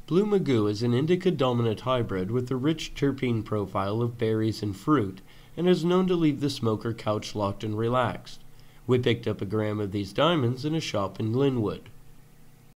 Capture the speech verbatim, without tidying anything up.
Blue Magoo is an indica-dominant hybrid with a rich terpene profile of berries and fruit, and is known to leave the smoker couch-locked and relaxed. We picked up a gram of these diamonds in a shop in Linwood.